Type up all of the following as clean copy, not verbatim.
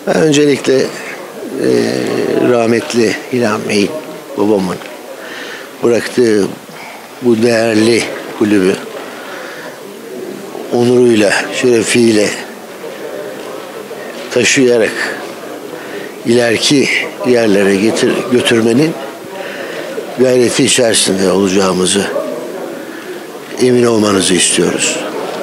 Ben öncelikle rahmetli İlhan Bey'in, babamın bıraktığı bu değerli kulübü onuruyla, şerefiyle taşıyarak ileriki yerlere götürmenin gayreti içerisinde olacağımızı emin olmanızı istiyoruz.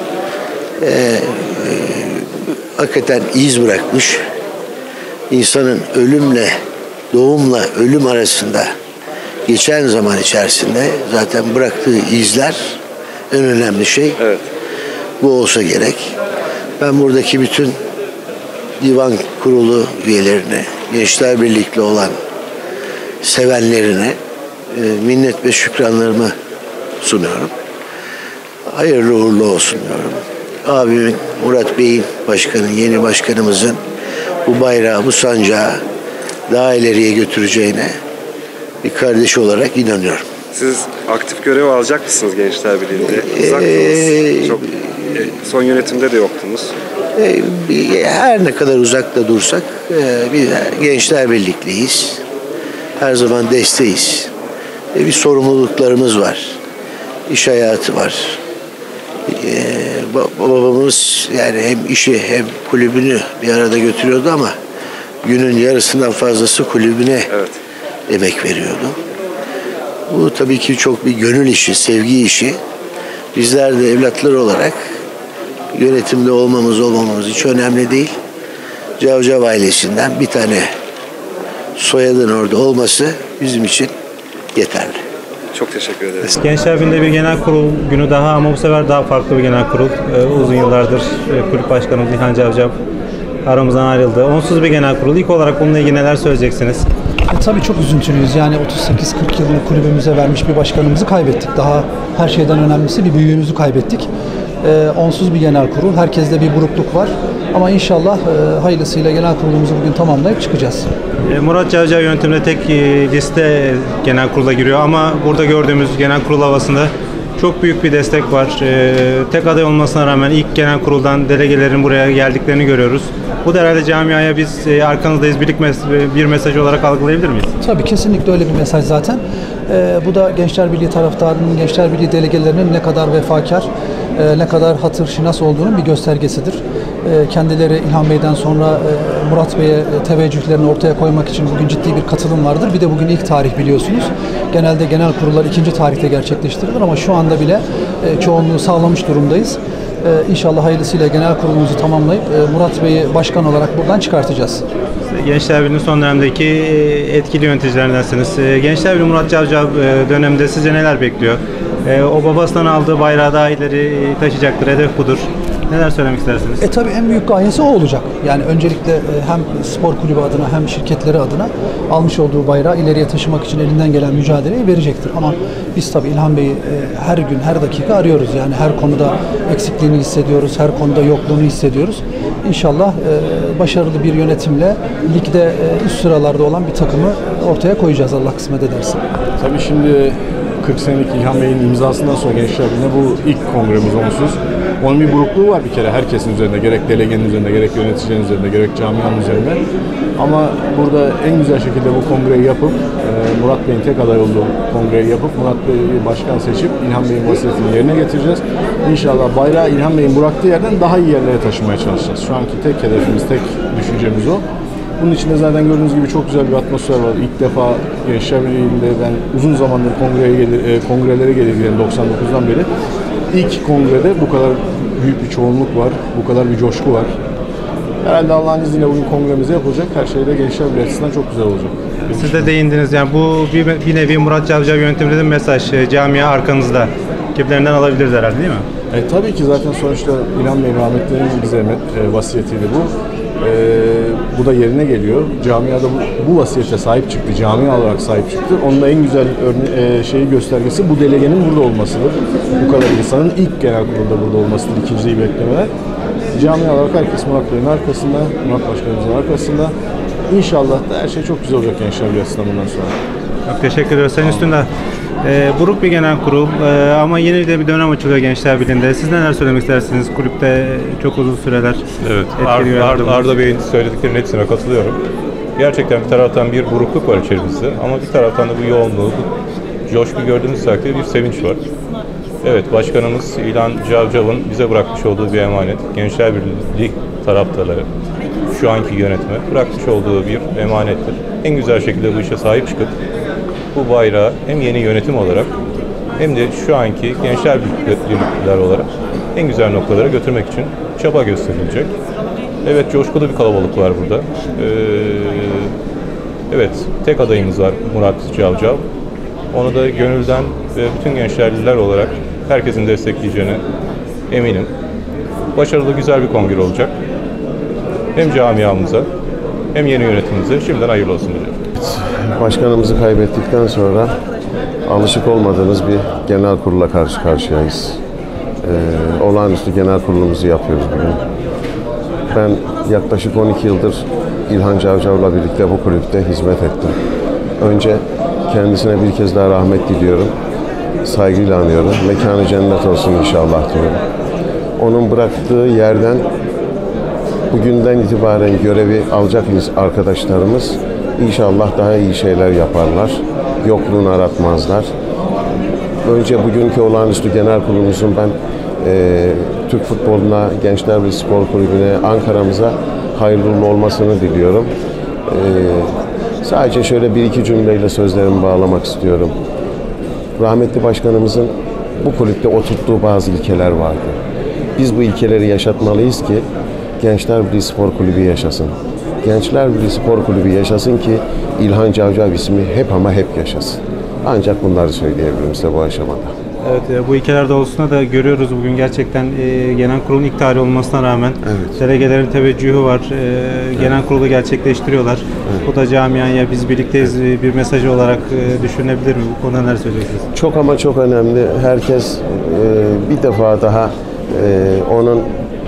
Hakikaten iz bırakmış, insanın ölümle, doğumla ölüm arasında geçen zaman içerisinde zaten bıraktığı izler en önemli şey. Evet. Bu olsa gerek. Ben buradaki bütün divan kurulu üyelerine, Gençler Birlik'le olan sevenlerine minnet ve şükranlarımı sunuyorum. Hayırlı uğurlu olsun diyorum. Abimin, Murat Bey'in, başkanın, yeni başkanımızın bu bayrağı, bu sancağı daha ileriye götüreceğine bir kardeş olarak inanıyorum. Siz aktif görev alacak mısınız Gençler Birliği'nde? Uzaktınız. Çok, son yönetimde de yoktunuz. Her ne kadar uzakta dursak biz Gençler Birlik'liyiz. Her zaman desteğiz. Bir sorumluluklarımız var. İş hayatı var. Babamız yani hem işi hem kulübünü bir arada götürüyordu ama günün yarısından fazlası kulübüne emek veriyordu. Bu tabii ki çok bir gönül işi, sevgi işi. Bizler de evlatlar olarak yönetimde olmamız hiç önemli değil. Cavcav ailesinden bir tane soyadın orada olması bizim için yeterli. Çok teşekkür ederiz. Gençler Birliği'nde bir genel kurul günü daha ama bu sefer daha farklı bir genel kurul. Uzun yıllardır kulüp başkanımız İlhan Cavcav aramızdan ayrıldı. Onsuz bir genel kurul. İlk olarak bununla ilgili neler söyleyeceksiniz? Tabii çok üzüntülüyüz. Yani 38-40 yılını kulübümüze vermiş bir başkanımızı kaybettik. Daha her şeyden önemlisi bir büyüğümüzü kaybettik. Onsuz bir genel kurul. Herkeste bir burukluk var. Ama inşallah hayırlısıyla genel kurulumuzu bugün tamamlayıp çıkacağız. Murat Cavcav yönetiminde tek liste genel kurula giriyor ama burada gördüğümüz genel kurul havasında çok büyük bir destek var. Tek aday olmasına rağmen ilk genel kuruldan delegelerin buraya geldiklerini görüyoruz. Bu da herhalde camiaya biz arkanızdayız bir mesaj olarak algılayabilir miyiz? Tabii kesinlikle öyle bir mesaj zaten. Bu da Gençler Birliği taraftarının, Gençler Birliği delegelerinin ne kadar vefakar, ne kadar hatırşinas olduğunun bir göstergesidir. Kendileri İlhan Bey'den sonra Murat Bey'e teveccühlerini ortaya koymak için bugün ciddi bir katılım vardır. Bir de bugün ilk tarih biliyorsunuz. Genelde genel kurullar ikinci tarihte gerçekleştirilir ama şu anda bile çoğunluğu sağlamış durumdayız. İnşallah hayırlısıyla genel kurulumuzu tamamlayıp Murat Bey'i başkan olarak buradan çıkartacağız. Gençler Birliği'nin son dönemdeki etkili yöneticilerindensiniz. Gençler Birliği Murat Cavcav döneminde sizce neler bekliyor? O babasından aldığı bayrağı daha ileri taşıyacaktır, hedef budur. Neler söylemek istersiniz? Tabii en büyük gayesi o olacak. Yani öncelikle hem spor kulübü adına hem şirketleri adına almış olduğu bayrağı ileriye taşımak için elinden gelen mücadeleyi verecektir. Ama biz tabii İlhan Bey'i her gün, her dakika arıyoruz. Yani her konuda eksikliğini hissediyoruz, her konuda yokluğunu hissediyoruz. İnşallah başarılı bir yönetimle ligde üst sıralarda olan bir takımı ortaya koyacağız Allah kısmet ederse. Tabii şimdi 40 senelik İlhan Bey'in imzasından sonra Gençler Birliği'nde bu ilk kongremiz onsuz. Onun bir burukluğu var bir kere herkesin üzerinde, gerek delegenin üzerinde, gerek yöneticilerin üzerinde, gerek camianın üzerinde. Ama burada en güzel şekilde bu kongreyi yapıp, Murat Bey'in tek aday olduğu kongreyi yapıp, Murat Bey'i başkan seçip İlhan Bey'in vasiyetini yerine getireceğiz. İnşallah bayrağı İlhan Bey'in bıraktığı yerden daha iyi yerlere taşımaya çalışacağız. Şu anki tek hedefimiz, tek düşüncemiz o. Bunun içinde zaten gördüğünüz gibi çok güzel bir atmosfer var. İlk defa Gençler Birliği'nde ben uzun zamandır kongrelere gelirken 99'dan beri ilk kongrede bu kadar büyük bir çoğunluk var, bu kadar bir coşku var. Herhalde Allah'ın izniyle bugün kongremize yapılacak. Her şey de Gençler Birliği açısından çok güzel olacak. Siz de değindiniz yani bu bir nevi Murat Cavcav yönetiminde de mesaj, camia arkanızda gibilerinden alabiliriz herhalde değil mi? Tabii ki zaten sonuçta İlhan Bey rahmetlerinin bize vasiyetiydi bu. Bu da yerine geliyor. Camiada bu vasiyete sahip çıktı, camia olarak sahip çıktı. Onun da en güzel göstergesi bu delegenin burada olmasıdır. Bu kadar insanın ilk genel kurulda burada olmasıdır, ikinciyi beklemeler. Camia olarak herkes Murat Bey'in arkasında, Murat Başkanımızın arkasında. İnşallah da her şey çok güzel olacak Gençler Birliği açısından bundan sonra. Çok teşekkür ediyoruz. Sayın Üstündağ, buruk bir genel kurul ama yeni de bir dönem açılıyor Gençler Birliği'nde. Siz neler söylemek istersiniz? Kulüpte çok uzun süreler Evet, etkili Arda Bey'in söylediklerinin hepsine katılıyorum. Gerçekten bir taraftan bir burukluk var içerimizde ama bir taraftan da bu yoğunluğu, bu coşku gördüğümüz takdirde bir sevinç var. Evet, Başkanımız İlhan Cavcav'ın bize bırakmış olduğu bir emanet. Gençler Birliği taraftarları, şu anki yönetime bırakmış olduğu bir emanettir. En güzel şekilde bu işe sahip çıkıp bu bayrağı hem yeni yönetim olarak hem de şu anki Gençler Birlikleri olarak en güzel noktalara götürmek için çaba gösterilecek. Evet, coşkulu bir kalabalık var burada. Evet, tek adayımız var Murat Cavcav. Onu da gönülden ve bütün gençlerliler olarak herkesin destekleyeceğine eminim. Başarılı, güzel bir kongre olacak. Hem camiamıza hem yeni yönetimimize şimdiden hayırlı olsun diliyorum. Başkanımızı kaybettikten sonra alışık olmadığımız bir genel kurulla karşı karşıyayız. Olağanüstü genel kurulumuzu yapıyoruz bugün. Ben yaklaşık 12 yıldır İlhan Cavcav'la birlikte bu kulüpte hizmet ettim. Önce kendisine bir kez daha rahmet diliyorum. Saygıyla anıyorum. Mekanı cennet olsun inşallah diyorum. Onun bıraktığı yerden bugünden itibaren görevi alacak arkadaşlarımız İnşallah daha iyi şeyler yaparlar. Yokluğunu aratmazlar. Önce bugünkü olağanüstü genel kurulumuzun ben Türk futboluna, Gençler Birliği Spor Kulübü'ne, Ankara'mıza hayırlı olmasını diliyorum. Sadece şöyle bir iki cümleyle sözlerimi bağlamak istiyorum. Rahmetli başkanımızın bu kulüpte oturttuğu bazı ilkeler vardı. Biz bu ilkeleri yaşatmalıyız ki Gençler Birliği Spor Kulübü yaşasın. Gençler Birliği Spor Kulübü yaşasın ki İlhan Cavcav ismi hep ama hep yaşasın. Ancak bunları söyleyebilirim size bu aşamada. Evet, bu ilkeler doğrultusunda da görüyoruz bugün gerçekten genel kurulun ilk tarihi olmasına rağmen delegelerin teveccühü var. Genel kurulu gerçekleştiriyorlar. Bu da camiaya biz birlikteyiz bir mesajı olarak düşünülebilir mi? Bu konuda neler söyleyeceksiniz? Çok ama çok önemli. Herkes bir defa daha onun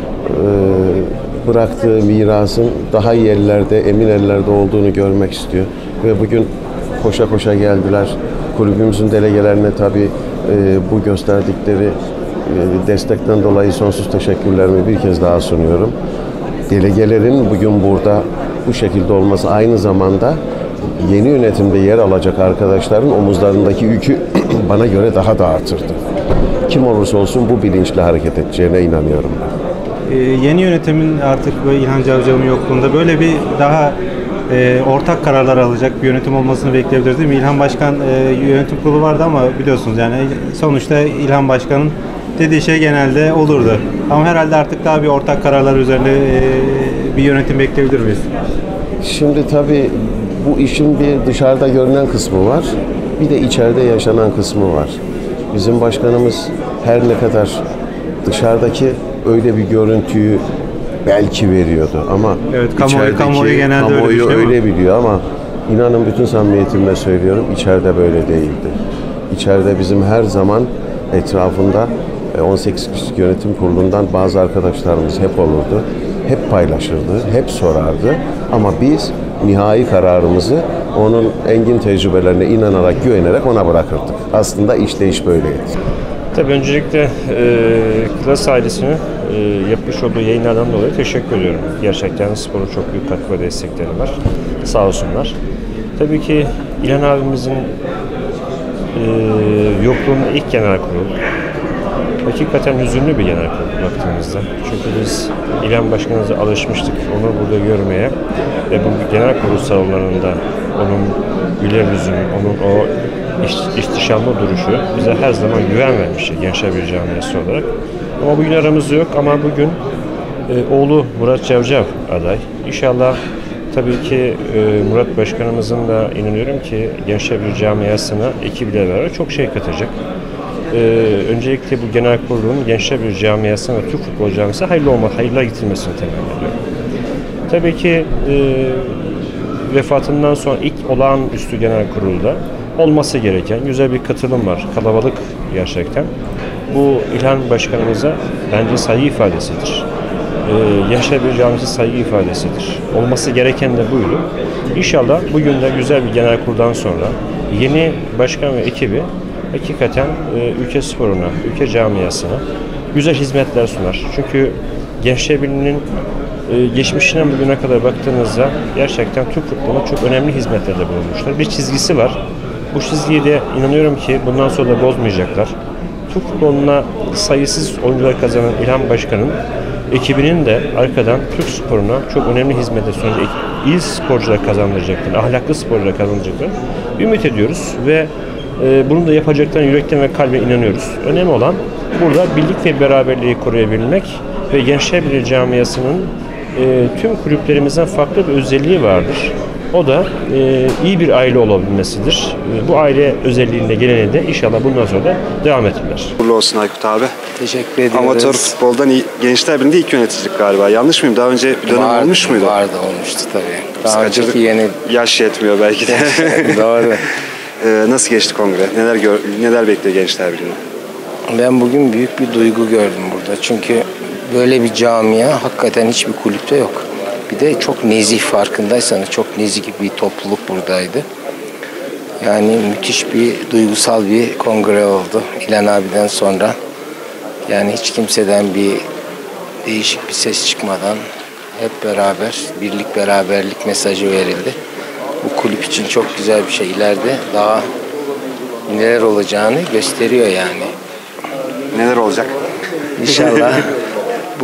bıraktığı mirasın daha iyi ellerde, emin ellerde olduğunu görmek istiyor. Ve bugün koşa koşa geldiler. Kulübümüzün delegelerine tabii bu gösterdikleri destekten dolayı sonsuz teşekkürlerimi bir kez daha sunuyorum. Delegelerin bugün burada bu şekilde olması aynı zamanda yeni yönetimde yer alacak arkadaşların omuzlarındaki yükü bana göre daha da artırdı. Kim olursa olsun bu bilinçle hareket edeceğine inanıyorum ben. Yeni yönetimin artık böyle İlhan Cavcav'ın yokluğunda böyle bir daha ortak kararlar alacak bir yönetim olmasını bekleyebiliriz değil mi? İlhan Başkan yönetim kurulu vardı ama biliyorsunuz yani sonuçta İlhan Başkan'ın dediği şey genelde olurdu. Ama herhalde artık daha bir ortak kararlar üzerine bir yönetim bekleyebilir miyiz? Şimdi tabii bu işin bir dışarıda görünen kısmı var. Bir de içeride yaşanan kısmı var. Bizim başkanımız her ne kadar dışarıdaki öyle bir görüntüyü belki veriyordu ama evet, kamuoyu genelde öyle biliyor ama inanın bütün samimiyetimle söylüyorum içeride böyle değildi. İçeride bizim her zaman etrafında 18 kişilik yönetim kurulundan bazı arkadaşlarımız hep olurdu. Hep paylaşırdı, hep sorardı ama biz nihai kararımızı onun engin tecrübelerine inanarak, güvenerek ona bırakırdık. Aslında iş böyleydi. Tabii öncelikle Klas ailesine yapmış olduğu yayınlardan dolayı teşekkür ediyorum. Gerçekten sporun çok büyük katkı ve destekleri var. Sağ olsunlar. Tabii ki İlhan abimizin yokluğunda ilk genel kurul. Hakikaten hüzünlü bir genel kurul baktığımızda. Çünkü biz İlhan Başkanımıza alışmıştık onu burada görmeye ve bu genel kurul salonlarında onun güler yüzünü, onun o ihtişamlı duruşu bize her zaman güven vermişti Gençler Birliği camiası olarak. Ama bugün aramızda yok ama bugün oğlu Murat Cavcav aday. İnşallah tabii ki Murat Başkanımızın da inanıyorum ki Gençler Birliği camiasına ekibiyle beraber çok şey katacak. Öncelikle bu genel kurulun Gençler Birliği camiasına ve Türk futbol camiasına hayırlı getirmesini temenni ediyorum. Tabii ki vefatından sonra ilk olağanüstü genel kurulda olması gereken güzel bir katılım var. Kalabalık gerçekten. Bu İlhan Başkanımıza bence saygı ifadesidir. Gençler Birliği Camisi saygı ifadesidir. Olması gereken de buydu. İnşallah bugün de güzel bir genel kuruldan sonra yeni başkan ve ekibi hakikaten ülke sporuna, ülke camiasına güzel hizmetler sunar. Çünkü Gençler Birliği'nin geçmişinden bugüne kadar baktığınızda gerçekten Türk futboluna çok önemli hizmetlerde bulunmuşlar. Bir çizgisi var. Bu çizgiyi de inanıyorum ki bundan sonra da bozmayacaklar. Türk futboluna sayısız oyuncular kazanan İlhan Başkan'ın ekibinin de arkadan Türk sporuna çok önemli hizmete sunacak, iyi sporcular kazandıracaklar, ahlaklı sporcular kazandıracaklar. Ümit ediyoruz ve bunu da yapacaklarına yürekten ve kalbe inanıyoruz. Önemli olan burada birlik ve beraberliği koruyabilmek ve Gençler Birliği camiasının tüm kulüplerimizden farklı bir özelliği vardır. O da iyi bir aile olabilmesidir. Bu aile özelliğinde gelene de inşallah bundan sonra da devam ettiler. Uğurlu olsun Aykut abi. Teşekkür ediyoruz. Amatör futboldan Gençler Birliği'nde ilk yöneticilik galiba. Yanlış mıyım? Daha önce bir dönem olmuş muydu? Vardı, olmuştu tabii. Daha önceki yeni... Yaş yetmiyor belki de. Doğru. Nasıl geçti kongre? Neler bekliyor Gençler Birliği'ne? Ben bugün büyük bir duygu gördüm burada. Çünkü böyle bir camia hakikaten hiçbir kulüpte yok. Bir de çok nezih, farkındaysanız çok nezih bir topluluk buradaydı. Yani müthiş bir duygusal bir kongre oldu İlhan abiden sonra. Yani hiç kimseden bir değişik bir ses çıkmadan hep beraber birlik beraberlik mesajı verildi. Bu kulüp için çok güzel bir şey. İleride daha neler olacağını gösteriyor yani. Neler olacak? İnşallah bu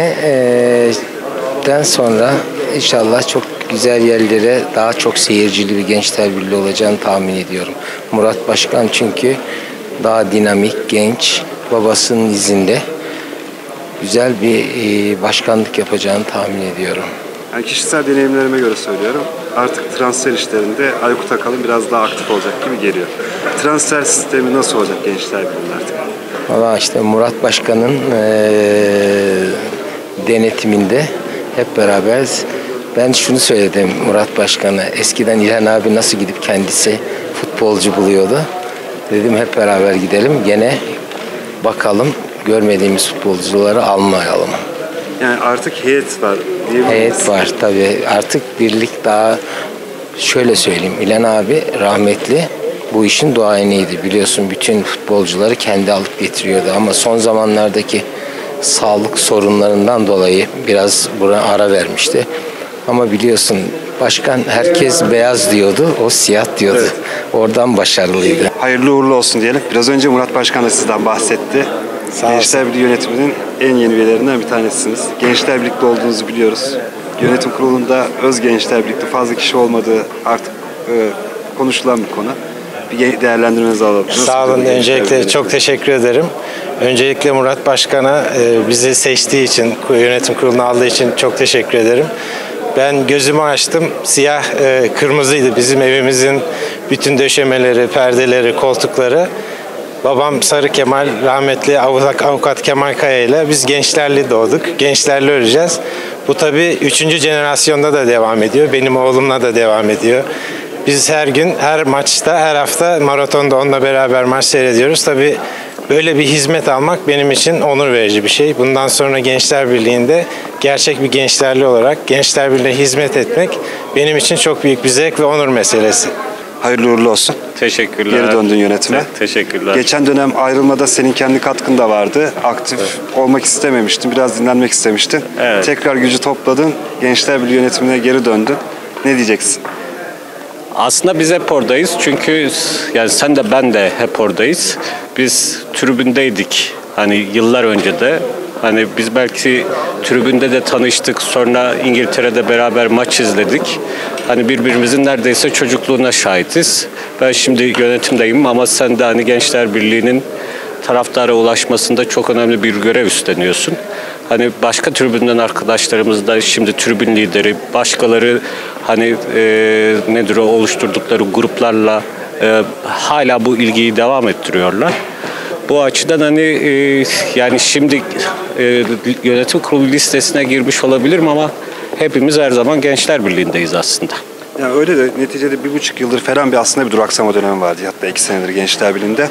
seneden sonra inşallah çok güzel yerlere, daha çok seyircili bir Gençler Birliği olacağını tahmin ediyorum. Murat Başkan çünkü daha dinamik, genç, babasının izinde güzel bir başkanlık yapacağını tahmin ediyorum. Yani kişisel deneyimlerime göre söylüyorum. Artık transfer işlerinde Aykut Akalın biraz daha aktif olacak gibi geliyor. Transfer sistemi nasıl olacak Gençler Birliği'nde artık? Valla işte Murat Başkan'ın denetiminde hep beraber ben şunu söyledim Murat Başkan'a. Eskiden İlhan abi nasıl gidip kendisi futbolcu buluyordu. Dedim hep beraber gidelim. Gene bakalım görmediğimiz futbolcuları almayalım. Yani artık heyet var. Heyet var tabii. Artık birlik daha şöyle söyleyeyim. İlhan abi rahmetli bu işin duayeniydi. Biliyorsun bütün futbolcuları kendi alıp getiriyordu ama son zamanlardaki sağlık sorunlarından dolayı biraz buna ara vermişti. Ama biliyorsun başkan herkes beyaz diyordu, o siyah diyordu. Evet. Oradan başarılıydı. Hayırlı uğurlu olsun diyelim. Biraz önce Murat Başkan da sizden bahsetti. Gençler Birliği yönetiminin en yeni üyelerinden bir tanesiniz. Gençler Birlik'te olduğunuzu biliyoruz. Yönetim kurulunda öz Gençler Birlik'te fazla kişi olmadığı artık konuşulan bir konu. Bir değerlendirmenizi alalım. Sağ olun. Öncelikle çok teşekkür ederim. Öncelikle Murat Başkan'a bizi seçtiği için, yönetim kuruluna aldığı için çok teşekkür ederim. Ben gözümü açtım. Siyah, kırmızıydı bizim evimizin bütün döşemeleri, perdeleri, koltukları. Babam Sarı Kemal, rahmetli avukat Kemal Kaya ile biz Gençlerli doğduk. Gençlerli öleceğiz. Bu tabii 3. jenerasyonda da devam ediyor. Benim oğlumla da devam ediyor. Biz her gün, her maçta, her hafta maratonda onunla beraber maç seyrediyoruz. Tabii böyle bir hizmet almak benim için onur verici bir şey. Bundan sonra Gençler Birliği'nde gerçek bir gençlerli olarak Gençler Birliği'ne hizmet etmek benim için çok büyük bir zevk ve onur meselesi. Hayırlı uğurlu olsun. Teşekkürler. Geri döndün yönetime. Evet, teşekkürler. Geçen dönem ayrılmada senin kendi katkın da vardı. Aktif olmak istememiştin. Biraz dinlenmek istemiştin. Evet. Tekrar gücü topladın. Gençler Birliği yönetimine geri döndün. Ne diyeceksin? Aslında biz hep oradayız çünkü yani sen de ben de hep oradayız. Biz tribündeydik hani yıllar önce de. Hani biz belki tribünde de tanıştık, sonra İngiltere'de beraber maç izledik. Hani birbirimizin neredeyse çocukluğuna şahitiz. Ben şimdi yönetimdeyim ama sen de hani Gençler Birliği'nin taraftara ulaşmasında çok önemli bir görev üstleniyorsun. Hani başka tribünden arkadaşlarımız da şimdi tribün lideri, başkaları hani nedir o oluşturdukları gruplarla hala bu ilgiyi devam ettiriyorlar. Bu açıdan hani yani şimdi yönetim kurulu listesine girmiş olabilirim ama hepimiz her zaman Gençler Birliği'ndeyiz aslında. Yani öyle de neticede 1,5 yıldır falan aslında bir duraksama dönemi vardı. Hatta 2 senedir Gençler Birliği'nde.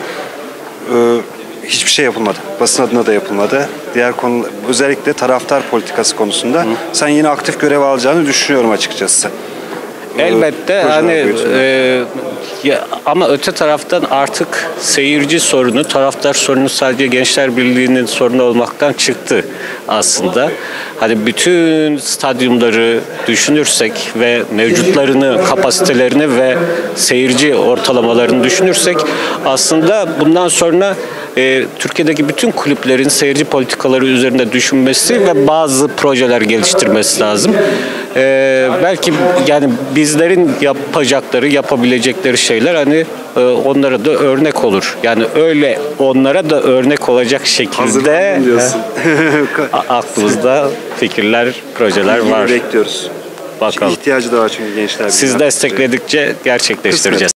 Hiçbir şey yapılmadı. Basın adına da yapılmadı. Diğer konu özellikle taraftar politikası konusunda sen yine aktif görev alacağını düşünüyorum açıkçası. Elbette hani ama öte taraftan artık seyirci sorunu, taraftar sorunu sadece Gençler Birliği'nin sorunu olmaktan çıktı aslında. Hani bütün stadyumları düşünürsek ve mevcutlarını, kapasitelerini ve seyirci ortalamalarını düşünürsek aslında bundan sonra Türkiye'deki bütün kulüplerin seyirci politikaları üzerinde düşünmesi ve bazı projeler geliştirmesi lazım. Belki yani bizlerin yapacakları, yapabilecekleri şeyler hani onlara da örnek olur. Yani öyle onlara da örnek olacak şekilde aklımızda fikirler, projeler var. Bekliyoruz. Bakalım. İhtiyacı da var çünkü Gençler Birliği. Siz destekledikçe gerçekleştireceğiz.